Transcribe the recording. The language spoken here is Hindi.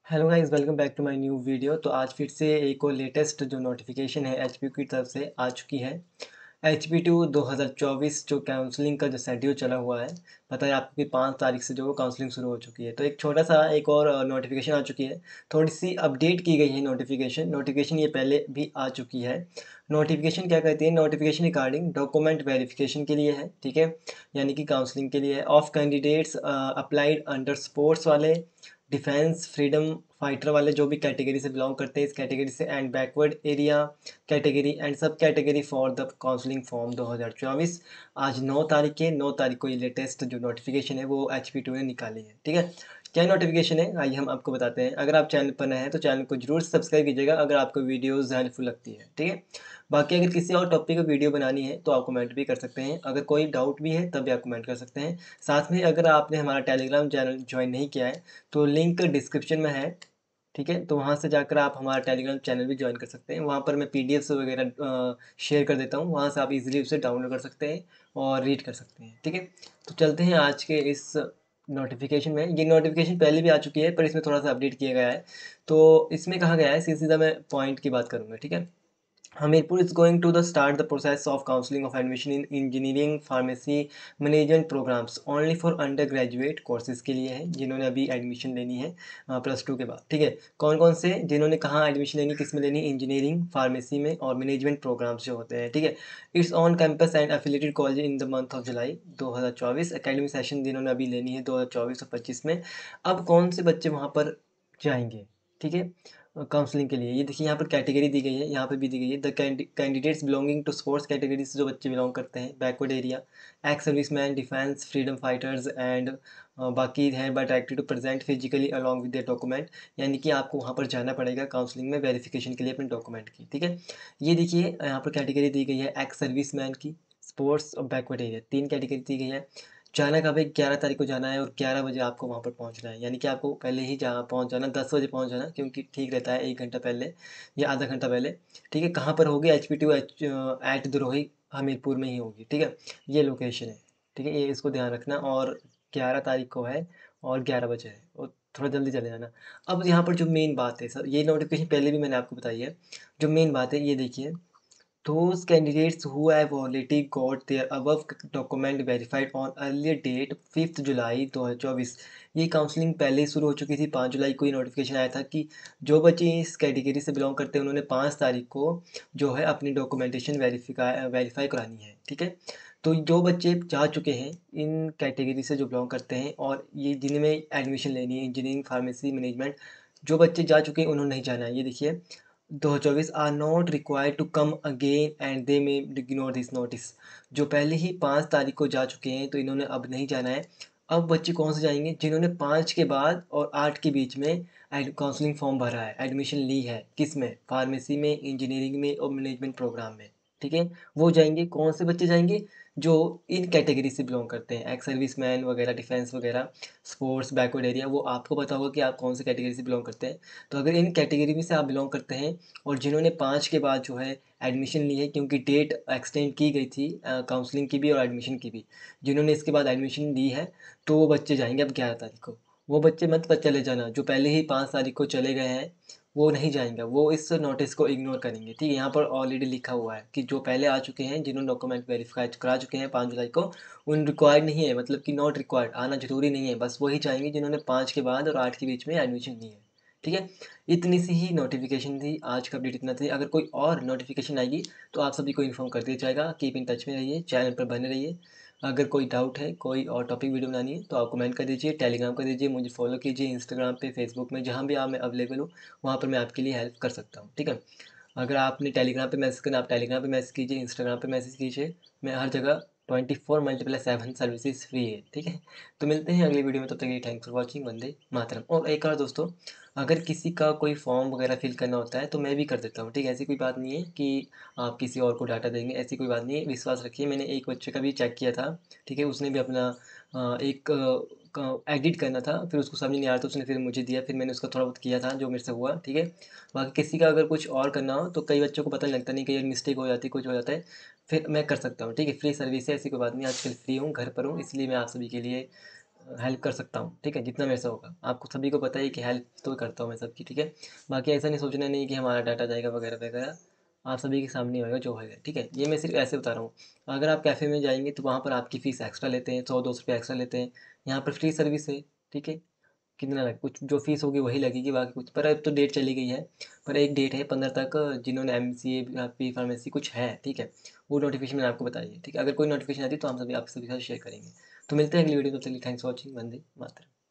Hello guys, welcome back to my new video. तो आज फिर से एक और लेटेस्ट जो नोटिफिकेशन है एचपीयू की तरफ से आ चुकी है। एचपीयू 2024 जो काउंसलिंग का जो शेड्यूल चला हुआ है, पता है आपको कि 5 तारीख से जो वो काउंसलिंग शुरू हो चुकी है। तो एक छोटा सा एक और नोटिफिकेशन आ चुकी है। थोड़ी सी अपडेट की गई है नोटिफिकेशन। नोटिफिकेशन ये पहले भी आ चुकी है। नोटिफिकेशन क्या कहती है? नोटिफिकेशन रिगार्डिंग डॉक्यूमेंट वेरिफिकेशन के लिए है, ठीक है, यानी कि काउंसलिंग के लिए है। Of candidates applied under sports वाले, डिफेंस फ्रीडम फाइटर वाले जो भी कैटेगरी से बिलोंग करते हैं इस कैटेगरी से, and backward area category and sub category for the counselling form 2024। आज 9 तारीख को ये लेटेस्ट जो नोटिफिकेशन है वो एचपीयू ने निकाली है, ठीक है। क्या नोटिफिकेशन है आइए हम आपको बताते हैं। अगर आप चैनल पर नए हैं तो चैनल को जरूर सब्सक्राइब कीजिएगा अगर आपको वीडियोज़ हेल्पफुल लगती है, ठीक है। बाकी अगर किसी और टॉपिक पर वीडियो बनानी है तो आप कमेंट भी कर सकते हैं। अगर कोई डाउट भी है तब भी आप कमेंट कर सकते हैं। साथ में अगर आपने हमारा टेलीग्राम चैनल ज्वाइन नहीं किया है तो लिंक डिस्क्रिप्शन में है, ठीक है। तो वहाँ से जाकर आप हमारा टेलीग्राम चैनल भी ज्वाइन कर सकते हैं। वहाँ पर मैं पीडीएफ्स वगैरह शेयर कर देता हूँ, वहाँ से आप इजीली उसे डाउनलोड कर सकते हैं और रीड कर सकते हैं, ठीक है। तो चलते हैं आज के इस नोटिफिकेशन में। ये नोटिफिकेशन पहले भी आ चुकी है पर इसमें थोड़ा सा अपडेट किया गया है। तो इसमें कहा गया है, सीधा सीधा मैं पॉइंट की बात करूँगा, ठीक है। Hamirpur is going to start the process of counseling of admission in engineering, pharmacy, management programs only for undergraduate courses के लिए है, जिन्होंने अभी एडमिशन लेनी है +2 के बाद, ठीक है। कौन कौन से जिन्होंने कहाँ एडमिशन लेनी, किस में लेनी? इंजीनियरिंग, फार्मेसी में और मैनेजमेंट प्रोग्राम्स जो होते हैं, ठीक है। It's on campus and affiliated college in the month of July 2024। Academic session जिन्होंने अभी लेनी है 2024 और 25 में। अब कौन से बच्चे वहाँ पर जाएंगे, ठीक है, काउंसलिंग के लिए? ये देखिए यहाँ पर कैटेगरी दी गई है, यहाँ पर भी दी गई है। The candidates belonging to sports category से जो बच्चे बिलोंग करते हैं, backward area, ex serviceman, defence freedom fighters and बाकी हैं, but directed to present physically along with the document, यानी कि आपको वहाँ पर जाना पड़ेगा काउंसलिंग में वेरिफिकेशन के लिए अपने डॉक्यूमेंट की, ठीक है। ये देखिए यहाँ पर कैटेगरी दी गई है एक्स सर्विसमैन की, स्पोर्ट्स और बैकवर्ड एरिया, 3 कैटेगरी दी गई है। जाना कब है? 11 तारीख को जाना है और 11 बजे आपको वहाँ पर पहुँचना है, यानी कि आपको पहले ही जहाँ पहुँच जाना, 10 बजे पहुँच जाना, क्योंकि ठीक रहता है 1 घंटा पहले या आधा घंटा पहले, ठीक है। कहाँ पर होगी? एचपीयू एट द्रोही हमीरपुर में ही होगी, ठीक है। ये लोकेशन है, ठीक है, ये इसको ध्यान रखना। और 11 तारीख को है और 11 बजे है, और थोड़ा जल्दी चले जाना। अब यहाँ पर जो मेन बात है सर, ये नोटिफिकेशन पहले भी मैंने आपको बताई है। जो मेन बात है ये देखिए, those candidates who have already got their above document verified on earlier date 5 जुलाई 2024। ये काउंसलिंग पहले ही शुरू हो चुकी थी। 5 जुलाई को ये नोटिफिकेशन आया था कि जो बच्चे इस कैटेगरी से बिलोंग करते हैं उन्होंने 5 तारीख को जो है अपनी डॉक्यूमेंटेशन वेरीफाई करानी है, ठीक है। तो जो बच्चे जा चुके हैं इन कैटेगरी से जो बिलोंग करते हैं और ये जिनमें एडमिशन लेनी है इंजीनियरिंग, फार्मेसी, मैनेजमेंट, जो बच्चे जा चुके हैं उन्होंने नहीं जाना है। ये देखिए 2024 are not required to come again and they may ignore this notice. जो पहले ही 5 तारीख को जा चुके हैं तो इन्होंने अब नहीं जाना है। अब बच्चे कौन से जाएंगे? जिन्होंने 5 के बाद और 8 के बीच में काउंसलिंग फॉर्म भरा है, एडमिशन ली है, किस में? फार्मेसी में, इंजीनियरिंग में और मैनेजमेंट प्रोग्राम में, ठीक है। वो जाएंगे। कौन से बच्चे जाएंगे? जो इन कैटेगरी से बिलोंग करते हैं, एक्स सर्विसमैन वगैरह, डिफेंस वगैरह, स्पोर्ट्स, बैकवर्ड एरिया। वो आपको पता होगा कि आप कौन से कैटेगरी से बिलोंग करते हैं। तो अगर इन कैटेगरी में से आप बिलोंग करते हैं और जिन्होंने 5 के बाद जो है एडमिशन ली है, क्योंकि डेट एक्सटेंड की गई थी काउंसलिंग की भी और एडमिशन की भी, जिन्होंने इसके बाद एडमिशन ली है तो वो बच्चे जाएंगे अब 11 तारीख को। वो बच्चे मत पर चले जाना जो पहले ही 5 तारीख को चले गए हैं, वो नहीं जाएंगे, वो इस नोटिस को इग्नोर करेंगे, ठीक है। यहाँ पर ऑलरेडी लिखा हुआ है कि जो पहले आ चुके हैं, जिन्होंने डॉक्यूमेंट वेरीफाई करा चुके हैं 5 जुलाई को, उन रिक्वायर्ड नहीं है, मतलब कि नॉट रिक्वायर्ड, आना जरूरी नहीं है, बस वही जाएंगे जिन्होंने 5 के बाद और 8 के बीच में एडमिशन ली है, ठीक है। इतनी सी ही नोटिफिकेशन थी, आज का अपडेट इतना थी। अगर कोई और नोटिफिकेशन आएगी तो आप सभी को इन्फॉर्म कर दिया जाएगा। कीप इन टच में रहिए, चैनल पर बने रहिए। अगर कोई डाउट है, कोई और टॉपिक वीडियो बनानी है तो आप कमेंट कर दीजिए, टेलीग्राम कर दीजिए, मुझे फॉलो कीजिए इंस्टाग्राम पे, फेसबुक में, जहाँ भी आप मैं अवेलेबल हूँ वहाँ पर मैं आपके लिए हेल्प कर सकता हूँ, ठीक है। अगर आपने टेलीग्राम पे मैसेज करना, आप टेलीग्राम पे मैसेज कीजिए, इंस्टाग्राम पे मैसेज कीजिए, मैं हर जगह 24x7 सर्विसेज फ्री है, ठीक है। तो मिलते हैं अगली वीडियो में, तब तक के लिए थैंक्स फॉर वॉचिंग। वंदे मातरम। और एक और दोस्तों, अगर किसी का कोई फॉर्म वगैरह फिल करना होता है तो मैं भी कर देता हूँ, ठीक है। ऐसी कोई बात नहीं है कि आप किसी और को डाटा देंगे, ऐसी कोई बात नहीं है, विश्वास रखिए। मैंने एक बच्चे का भी चेक किया था, ठीक है, उसने भी अपना एक एडिट करना था, फिर उसको समझ नहीं आ रहा था, उसने फिर मुझे दिया, फिर मैंने उसका थोड़ा बहुत किया था जो मेरे से हुआ, ठीक है। बाकी किसी का अगर कुछ और करना हो तो कई बच्चों को पता नहीं लगता, नहीं कई मिस्टेक हो जाती है, कुछ हो जाता है, फिर मैं कर सकता हूँ, ठीक है। फ्री सर्विस है, ऐसी कोई बात नहीं। आजकल फ्री हूँ, घर पर हूँ, इसलिए मैं आप सभी के लिए हेल्प कर सकता हूँ, ठीक है, जितना मेरे से होगा। आपको सभी को पता है कि हेल्प तो करता हूँ मैं सबकी, ठीक है। बाकी ऐसा नहीं सोचना नहीं कि हमारा डाटा जाएगा वगैरह वगैरह, आप सभी के सामने होएगा जो होएगा, ठीक है। ये मैं सिर्फ ऐसे बता रहा हूँ। अगर आप कैफ़े में जाएंगे तो वहाँ पर आपकी फ़ीस एक्स्ट्रा लेते हैं, 100-200 रुपये एक्स्ट्रा लेते हैं। यहाँ पर फ्री सर्विस है, ठीक है। कितना लग कुछ जो फीस होगी वही लगेगी, बाकी कुछ, पर अब तो डेट चली गई है। पर एक डेट है 15 तक, जिन्होंने MCA बी फार्मेसी कुछ है, ठीक है, वो नोटिफिकेशन मैंने आपको बताई है, ठीक है। अगर कोई नोटिफिकेशन आती है तो हम सभी आप सभी के साथ शेयर करेंगे। तो मिलते हैं अगली वीडियो, तब तक के लिए थैंक्स फॉर वॉचिंग। वंदे मातरम।